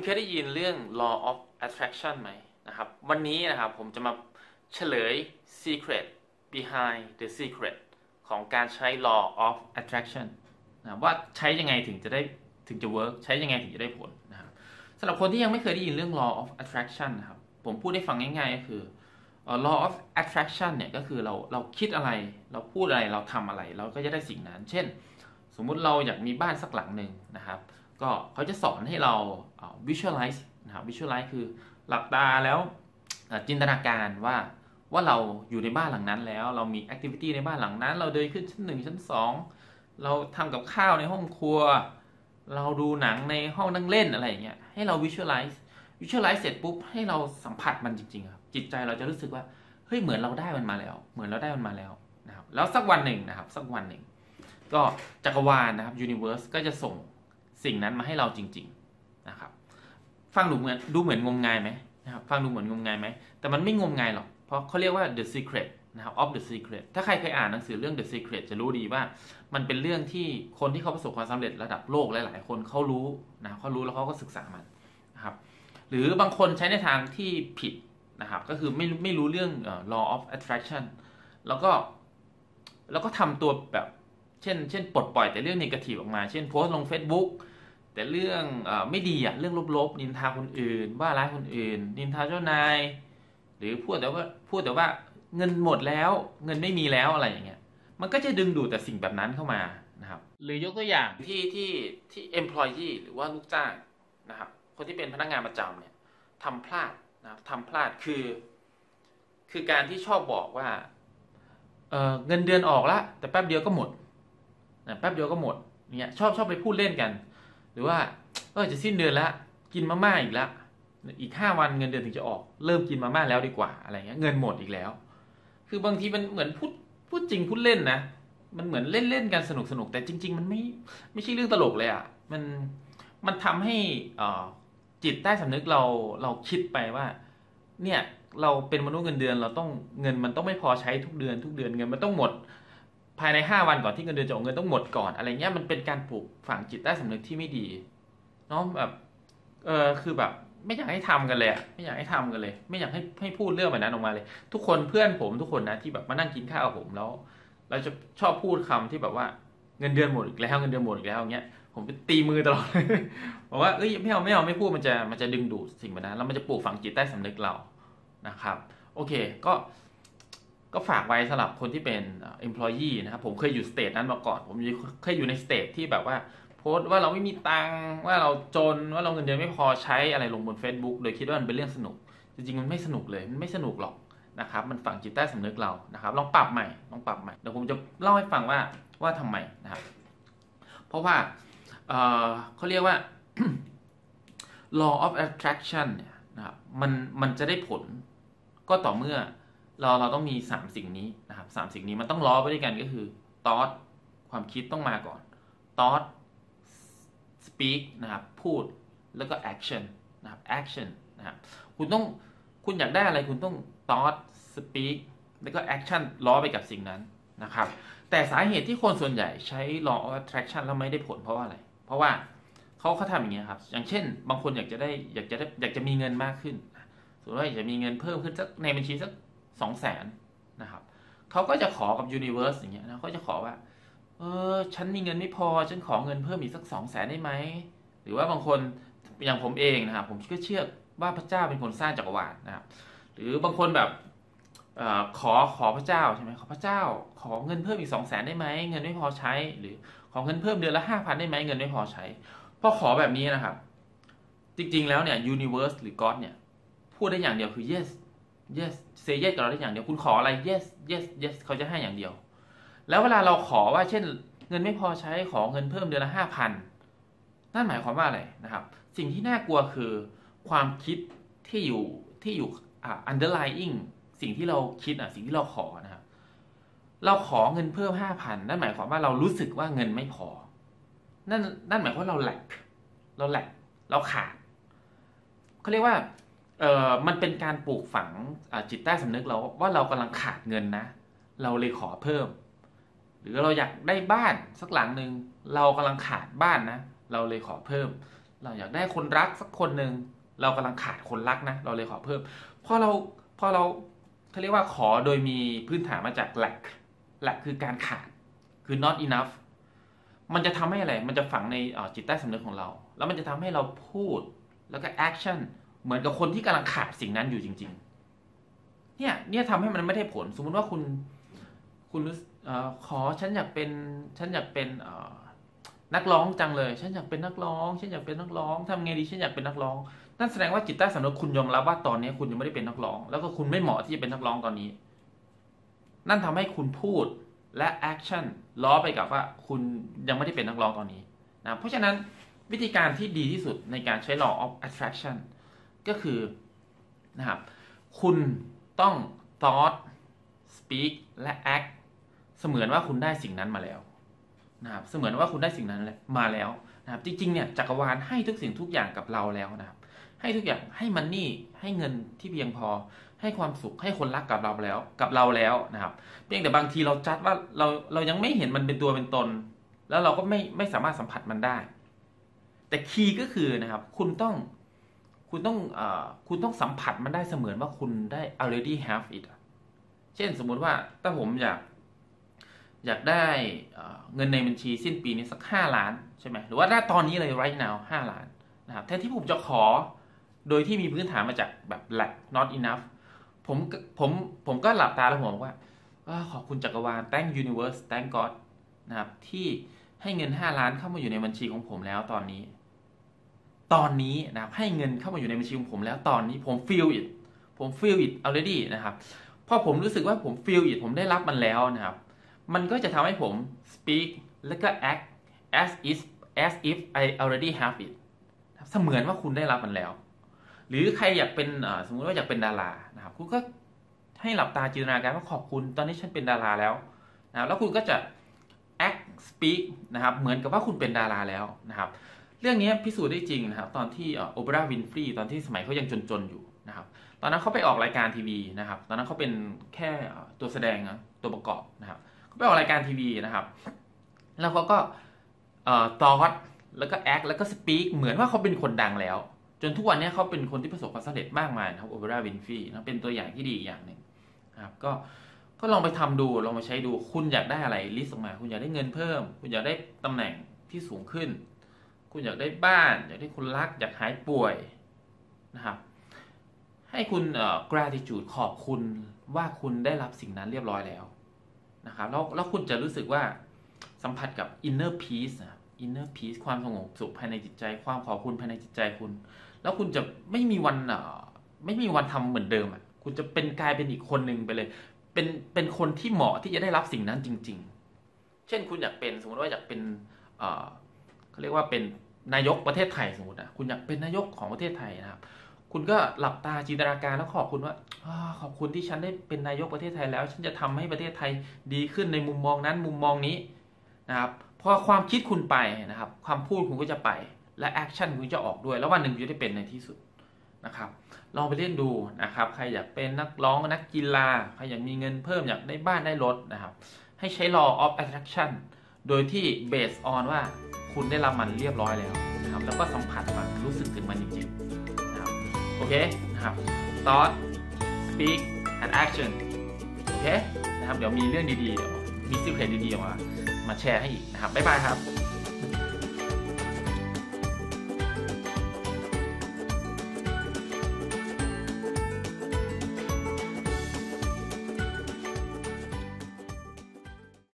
เคยได้ยินเรื่อง law of attraction ไหมนะครับวันนี้นะครับผมจะมาเฉลย secret behind the secret ของการใช้ law of attraction นะว่าใช้ยังไงถึงจะ work ใช้ยังไงถึงจะได้ผลนะครับสำหรับคนที่ยังไม่เคยได้ยินเรื่อง law of attraction นะครับผมพูดให้ฟังง่ายๆก็คือ law of attraction เนี่ยก็คือเราคิดอะไรเราพูดอะไรเราทำอะไรเราก็จะได้สิ่งนั้นเช่นสมมุติเราอยากมีบ้านสักหลังหนึ่งนะครับก็เขาจะสอนให้เรา visualize นะครับ visualize คือหลับตาแล้วจินตนาการว่าเราอยู่ในบ้านหลังนั้นแล้วเรามี activity ในบ้านหลังนั้นเราเดินขึ้นชั้น1ชั้น2เราทำกับข้าวในห้องครัวเราดูหนังในห้องนั่งเล่นอะไรอย่างเงี้ยให้เรา visualize เสร็จปุ๊บให้เราสัมผัสมันจริงๆครับจิตใจเราจะรู้สึกว่าเฮ้ยเหมือนเราได้มันมาแล้วนะครับแล้วสักวันหนึ่งนะครับก็จักรวาลนะครับ universe ก็จะส่งสิ่งนั้นมาให้เราจริงๆนะครับฟังดูเหมือนงมงายไหมนะครับฟังดูเหมือนงมงายไหมแต่มันไม่งมงายหรอกเพราะเขาเรียกว่า the secret นะครับ of the secret ถ้าใครเคยอ่านหนังสือเรื่อง the secret จะรู้ดีว่ามันเป็นเรื่องที่คนที่เขาประสบความสำเร็จระดับโลกหลายๆคนเขารู้นะเขารู้แล้วเขาก็ศึกษามันนะครับหรือบางคนใช้ในทางที่ผิดนะครับก็คือไม่รู้เรื่อง law of attraction แล้วก็ทำตัวแบบเช่นปลดปล่อยแต่เรื่องเนกาทีฟออกมาเช่นโพสต์ลง Facebook แต่เรื่องไม่ดีเรื่องลบๆนินทาคนอื่นว่าร้ายคนอื่นนินทาเจ้านายหรือพูดแต่ว่าเงินหมดแล้วเงินไม่มีแล้วอะไรอย่างเงี้ยมันก็จะดึงดูดแต่สิ่งแบบนั้นเข้ามานะครับหรือยกตัวอย่างที่ employee หรือว่าลูกจ้างนะครับคนที่เป็นพนักงานประจำเนี่ยทำพลาดนะครับทำพลาดคือการที่ชอบบอกว่าเงินเดือนออกแล้วแต่แป๊บเดียวก็หมดแป๊บเดียวก็หมดเนี่ยชอบไปพูดเล่นกันหรือว่าจะสิ้นเดือนแล้วกินมาม่าอีกแล้วอีก5 วันเงินเดือนถึงจะออกเริ่มกินมาม่าแล้วดีกว่าอะไรเงี้ยเงินหมดอีกแล้วคือบางทีมันเหมือนพูดจริงพูดเล่นนะมันเหมือนเล่นกันสนุกแต่จริงๆมันไม่ใช่เรื่องตลกเลยอ่ะมันทำให้จิตใต้สำนึกเราคิดไปว่าเนี่ยเราเป็นมนุษย์เงินเดือนเราต้องเงินมันต้องไม่พอใช้ทุกเดือนเงินมันต้องหมดภายใน5 วันก่อนที่เงินเดือนจะออกเงินต้องหมดก่อนอะไรเงี้ยมันเป็นการปลูกฝังจิตใต้สำนึกที่ไม่ดีเนาะแบบคือแบบไม่อยากให้ทำกันเลยไม่อยากให้พูดเรื่องแบบนั้นออกมาเลยทุกคนเพื่อนผมทุกคนนะที่แบบมานั่งกินข้าวกับผมแล้วเราจะชอบพูดคำที่แบบว่าเงินเดือนหมดอีกแล้วอย่างเงี้ยผมไปตีมือตลอด บอกว่าไม่พูดมันจะดึงดูดสิ่งแบบนั้นแล้วมันจะปลูกฝังจิตใต้สำนึกเรานะครับโอเคก็ฝากไว้สำหรับคนที่เป็น employee นะครับผมเคยอยู่สเตจนั้นมาก่อนผมเคยอยู่ในสเตจที่แบบว่าโพสต์ว่าเราไม่มีตังค์ว่าเราจนว่าเราเงินเดือนไม่พอใช้อะไรลงบน Facebook โดยคิดว่ามันเป็นเรื่องสนุกจริงๆมันไม่สนุกเลยมันไม่สนุกหรอกนะครับมันฝังจิตใต้สำนึกเรานะครับลองปรับใหม่เดี๋ยวผมจะเล่าให้ฟังว่าทำไมนะครับเพราะว่าเขาเรียกว่า law of attraction เนี่ยนะครับมันจะได้ผลก็ต่อเมื่อเราต้องมี3 สิ่งนี้นะครับ3 สิ่งนี้มันต้องล้อไปด้วยกันก็คือ thought ความคิดต้องมาก่อน thought speak นะครับพูดแล้วก็ action นะครับ action นะครับคุณอยากได้อะไรคุณต้อง thought speak แล้วก็ action ล้อไปกับสิ่งนั้นนะครับแต่สาเหตุที่คนส่วนใหญ่ใช้ law of attraction แล้วไม่ได้ผลเพราะว่าอะไรเพราะว่าเขาทำอย่างเงี้ยครับอย่างเช่นบางคนอยากจะมีเงินมากขึ้นสมมติว่าอยากจะมีเงินเพิ่มขึ้นสักในบัญชีสัก200,000นะครับเขาก็จะขอกับ Universe อย่างเงี้ยนะเขาจะขอว่าฉันมีเงินไม่พอฉันขอเงินเพิ่มอีกสัก200,000ได้ไหมหรือว่าบางคนอย่างผมเองนะครับผมก็เชื่อว่าพระเจ้าเป็นคนสร้างจักรวาลนะครับหรือบางคนแบบขอพระเจ้าใช่ไหมขอพระเจ้าขอเงินเพิ่มอีก200,000ได้ไหมเงินไม่พอใช้หรือขอเงินเพิ่มเดือนละ5,000ได้ไหมเงินไม่พอใช้พอขอแบบนี้นะครับจริงๆแล้วเนี่ย Universe หรือ God เนี่ยพูดได้อย่างเดียวคือ yes say yes กับเราได้อย่างเดียวคุณขออะไร yes เขาจะให้อย่างเดียวแล้วเวลาเราขอว่าเช่นเงินไม่พอใช้ขอเงินเพิ่มเดือนละ5,000นั่นหมายความว่าอะไรนะครับสิ่งที่น่ากลัวคือความคิดที่อยู่underlying สิ่งที่เราคิดสิ่งที่เราขอนะครับเราขอเงินเพิ่ม 5,000 นั่นหมายความว่าเรารู้สึกว่าเงินไม่พอนั่นหมายความว่าเราขาดเขาเรียกว่ามันเป็นการปลูกฝังจิตใต้สำนึกเราว่าเรากำลังขาดเงินนะเราเลยขอเพิ่มหรือเราอยากได้บ้านสักหลังหนึ่งเรากำลังขาดบ้านนะเราเลยขอเพิ่มเราอยากได้คนรักสักคนหนึ่งเรากำลังขาดคนรักนะเราเลยขอเพิ่มพอเราเขาเรียกว่าขอโดยมีพื้นฐานมาจาก lack คือการขาดคือ not enough มันจะทำให้อะไรมันจะฝังในจิตใต้สำนึกของเราแล้วมันจะทำให้เราพูดแล้วก็ action เหมือนกับคนที่กำลังขาดสิ่งนั้นอยู่จริงๆเนี่ยทำให้มันไม่ได้ผลสมมุติว่าคุณขอฉันอยากเป็นนักร้องจังเลยฉันอยากเป็นนักร้องทำไงดีฉันอยากเป็นนักร้องนั่นแสดงว่าจิตใต้สำนึกคุณยอมรับว่าตอนนี้คุณยังไม่ได้เป็นนักร้องแล้วก็คุณไม่เหมาะที่จะเป็นนักร้องตอนนี้นั่นทำให้คุณพูดและแอคชั่นล้อไปกับว่าคุณยังไม่ได้เป็นนักร้องตอนนี้นะเพราะฉะนั้นวิธีการที่ดีที่สุดในการใช้ law of attraction ก็คือนะครับคุณต้อง thought speak และ act เสมือนว่าคุณได้สิ่งนั้นมาแล้วนะครับเสมือนว่าคุณได้สิ่งนั้นมาแล้วนะครับจริงๆเนี่ยจักรวาลให้ทุกสิ่งทุกอย่างกับเราแล้วนะครับให้ทุกอย่างให้มันนี่ให้เงินที่เพียงพอให้ความสุขให้คนรักกับเราแล้วนะครับเพียงแต่บางทีเราจัดว่าเรายังไม่เห็นมันเป็นตัวเป็นตนแล้วเราก็ไม่สามารถสัมผัสมันได้แต่คีย์ก็คือนะครับคุณต้องสัมผัสมันได้เสมือนว่าคุณได้ already have it เช่นสมมุติว่าถ้าผมอยากได้เงินในบัญชีสิ้นปีนี้สัก5 ล้านใช่ไหมหรือว่าถ้าตอนนี้เลย right now 5 ล้านนะครับแทนที่ผมจะขอโดยที่มีพื้นฐานมาจากแบบ lack not enough ผมก็หลับตาแล้วผมบอกว่าขอบคุณจักรวาล thank universe thank God นะครับที่ให้เงิน5 ล้านเข้ามาอยู่ในบัญชีของผมแล้วตอนนี้นะครับให้เงินเข้ามาอยู่ในบัญชีของผมแล้วตอนนี้ผม feel it already นะครับพอผมรู้สึกว่าผม feel it ผมได้รับมันแล้วนะครับมันก็จะทำให้ผม speak แล้วก็ act as if I already have it เสมือนว่าคุณได้รับมันแล้วหรือใครอยากเป็นสมมุติว่าอยากเป็นดารานะครับคุณก็ให้หลับตาจินตนาการว่าขอบคุณตอนนี้ฉันเป็นดาราแล้วนะแล้วคุณก็จะ act speak นะครับเหมือนกับว่าคุณเป็นดาราแล้วนะครับเรื่องนี้พิสูจน์ได้จริงนะครับตอนที่โอปราห์วินฟรีตอนที่สมัยเขายังจนๆอยู่นะครับตอนนั้นเขาไปออกรายการทีวีนะครับตอนนั้นเขาเป็นแค่ตัวแสดงตัวประกอบนะครับเขาไปออกรายการทีวีนะครับแล้วเขาก็thought แล้วก็ act แล้วก็ speak เหมือนว่าเขาเป็นคนดังแล้วจนทุกวันนี้เขาเป็นคนที่ประสบความสำเร็จมากมายนะครับโอปราห์วินฟรีนะเป็นตัวอย่างที่ดีอย่างหนึ่งนะครับก็ลองไปทำดูลองไปใช้ดูคุณอยากได้อะไรลิสต์ออกมาคุณอยากได้เงินเพิ่มคุณอยากได้ตำแหน่งที่สูงขึ้นคุณอยากได้บ้านอยากได้คนรักอยากหายป่วยนะครับให้คุณgratitude ขอบคุณว่าคุณได้รับสิ่งนั้นเรียบร้อยแล้วนะครับแล้วคุณจะรู้สึกว่าสัมผัสกับ inner peace นะ inner peace ความสงบสุขภายในจิตใจความขอบคุณภายในจิตใจคุณแล้วคุณจะไม่มีวันทำเหมือนเดิมคุณจะกลายเป็นอีกคนหนึ่งไปเลยเป็นคนที่เหมาะที่จะได้รับสิ่งนั้นจริงๆเช่นคุณอยากเป็นสมมติว่าอยากเป็นเขาเรียกว่าเป็นนายกประเทศไทยสมมติคุณอยากเป็นนายกของประเทศไทยนะครับคุณก็หลับตาจินตนาการแล้วขอบคุณว่าขอบคุณที่ฉันได้เป็นนายกประเทศไทยแล้วฉันจะทำให้ประเทศไทยดีขึ้นในมุมมองนั้นมุมมองนี้นะครับพอความคิดคุณไปนะครับความพูดคุณก็จะไปและแอคชั่นคุณจะออกด้วยแล้ววันหนึ่งคุณจะได้เป็นในที่สุดนะครับลองไปเล่นดูนะครับใครอยากเป็นนักร้องนักกีฬาใครอยากมีเงินเพิ่มอยากได้บ้านได้รถนะครับให้ใช้ law of attraction โดยที่ based on ว่าคุณได้รับมันเรียบร้อยแล้วนะครับแล้วก็สัมผัสมันรู้สึกถึงมันจริงๆนะครับโอเคนะครับ thought speak and action โอเคนะครับเดี๋ยวมีเรื่องดีๆมี secret ดีๆมาแชร์ให้อีกนะครับบ๊ายบายครับ